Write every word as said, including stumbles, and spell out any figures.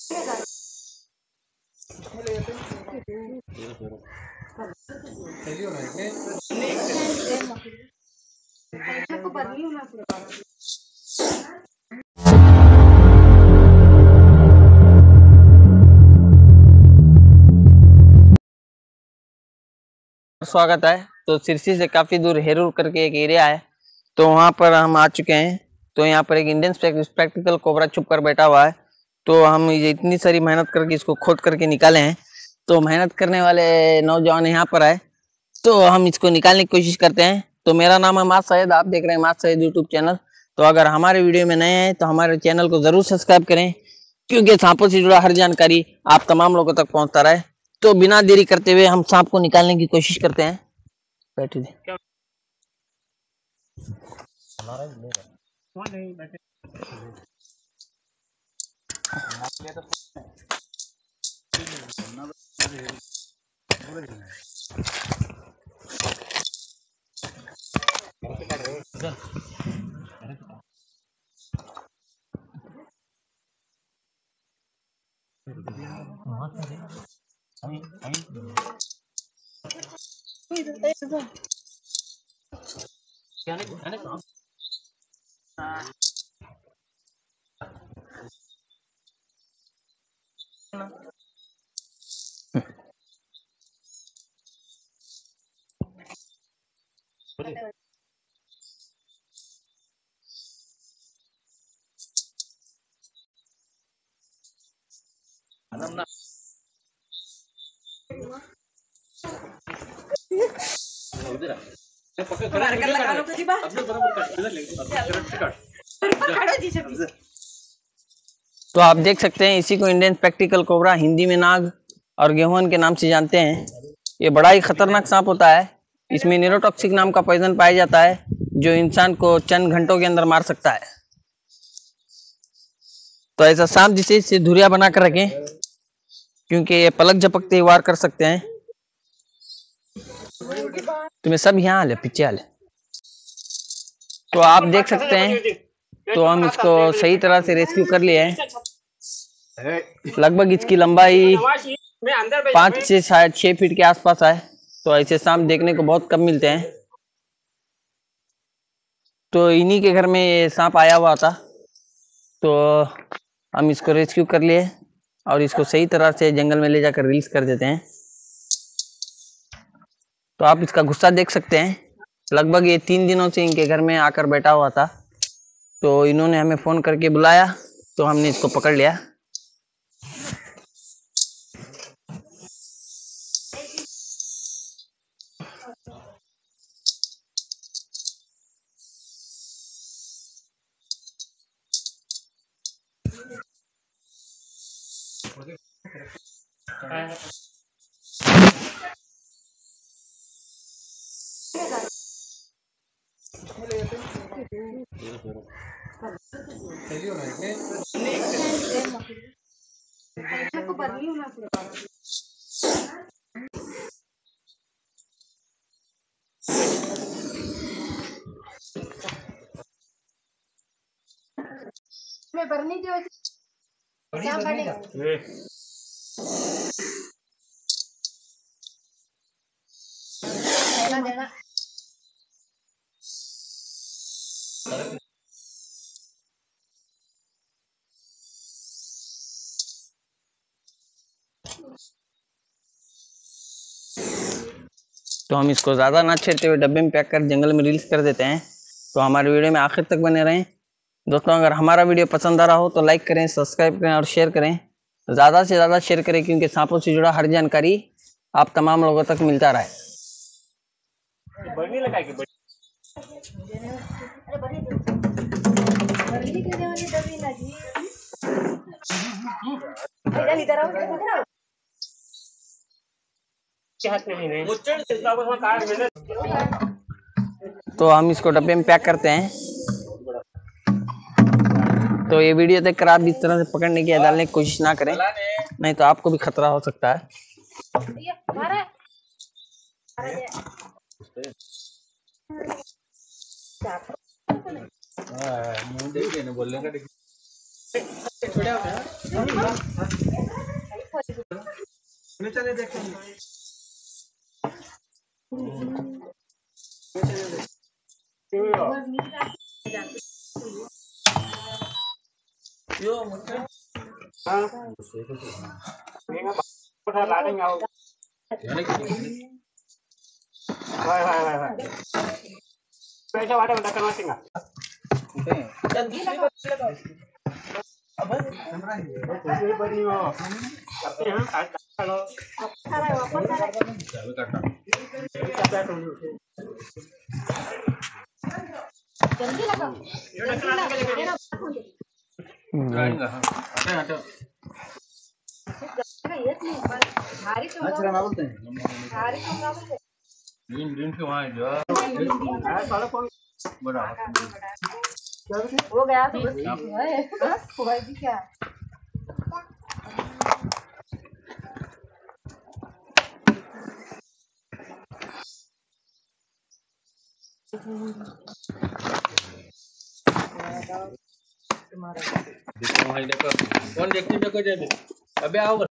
स्वागत है। तो सिरसी से काफी दूर हेरूर करके एक एरिया है, तो वहां पर हम आ चुके हैं। तो यहाँ पर एक इंडियन स्पेक्टिकल कोबरा छुप कर बैठा हुआ है। तो हम ये इतनी सारी मेहनत करके इसको खोद करके निकाले हैं। तो मेहनत करने वाले नौजवान यहाँ पर आए, तो हम इसको निकालने की कोशिश करते हैं। तो मेरा नाम है माज सैयद, आप देख रहे हैं माज सैयद यूट्यूब चैनल। तो अगर हमारे वीडियो में नए हैं तो हमारे चैनल को जरूर सब्सक्राइब करें, क्योंकि सांपों से जुड़ा हर जानकारी आप तमाम लोगों तक पहुंचता रहे। तो बिना देरी करते हुए हम सांप को निकालने की कोशिश करते हैं। बैठे तो आप देख सकते हैं, इसी को इंडियन स्पेक्टिकल कोबरा, हिंदी में नाग और गेहून के नाम से जानते हैं। ये बड़ा ही खतरनाक सांप होता है। इसमें न्यूरोटॉक्सिक नाम का पॉइजन पाया जाता है, जो इंसान को चंद घंटों के अंदर मार सकता है। तो ऐसा सांप जिसे इससे दूरियां बना कर रखें, क्योंकि ये पलक झपकते ही वार कर सकते हैं। तुम्हें सब यहाँ हाल है, पीछे हाल है। तो आप देख सकते हैं, तो हम इसको सही तरह से रेस्क्यू कर लिए हैं। लगभग इसकी लंबाई पाँच से शायद छह फीट के आसपास है। तो ऐसे सांप देखने को बहुत कम मिलते हैं। तो इन्हीं के घर में ये सांप आया हुआ था, तो हम इसको रेस्क्यू कर लिए और इसको सही तरह से जंगल में ले जाकर रिलीज कर देते हैं। तो आप इसका गुस्सा देख सकते हैं। लगभग ये तीन दिनों से इनके घर में आकर बैठा हुआ था। तो इन्होंने हमें फोन करके बुलाया, तो हमने इसको पकड़ लिया। मैं भरनी जो क्या बनेगा देना देना। तो हम इसको ज़्यादा ना छेड़ते हुए डब्बे में पैक कर जंगल में रिलीज कर देते हैं। तो हमारे वीडियो में आखिर तक बने रहें दोस्तों। अगर हमारा वीडियो पसंद आ रहा हो तो लाइक करें, सब्सक्राइब करें और शेयर करें। ज़्यादा से ज़्यादा शेयर करें, क्योंकि सांपों से जुड़ा हर जानकारी आप तमाम लोगों तक मिलता रहे। तो हम इसको डब्बे में पैक करते हैं। तो ये वीडियो देखकर आप इस तरह से पकड़ने की या डालने की कोशिश ना करें, नहीं तो आपको भी खतरा हो सकता है। चले देखेंगे यो मुझे हां मेगा पठा लाडिंग आओ हाय हाय हाय हाय पैसा वाटे बता करवा सिंगा जल्दी लगा अब हमरा ही कोई बड़ी हो करते हैं काट लो सारा वापस सारा चाबी काटना क्या टोली जल्दी लगा जल्दी लगा मेरा हां हटे हटे येत नहीं पर भारी तो अच्छा ना बोलते हैं भारी तो ना बोलते ग्रीन ग्रीन के वहां जो है सारा कौन बड़ा हो गया तो बस है बस हुआ भी क्या तुम्हारा देखो भाई देखो कौन देखती देखो जब अबे आओ